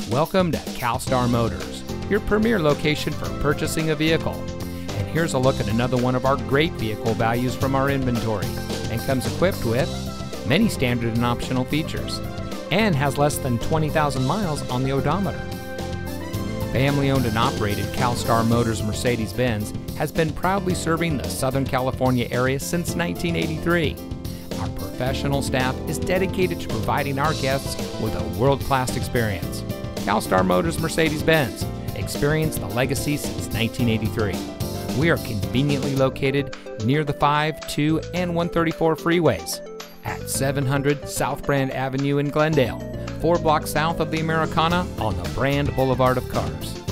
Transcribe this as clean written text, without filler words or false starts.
Welcome to CalStar Motors, your premier location for purchasing a vehicle. And here's a look at another one of our great vehicle values from our inventory, and comes equipped with many standard and optional features, and has less than 20,000 miles on the odometer. Family owned and operated CalStar Motors Mercedes-Benz has been proudly serving the Southern California area since 1983. Our professional staff is dedicated to providing our guests with a world-class experience. CalStar Motors Mercedes-Benz. Experience the legacy since 1983. We are conveniently located near the 5, 2, and 134 freeways at 700 South Brand Avenue in Glendale, 4 blocks south of the Americana on the Brand Boulevard of Cars.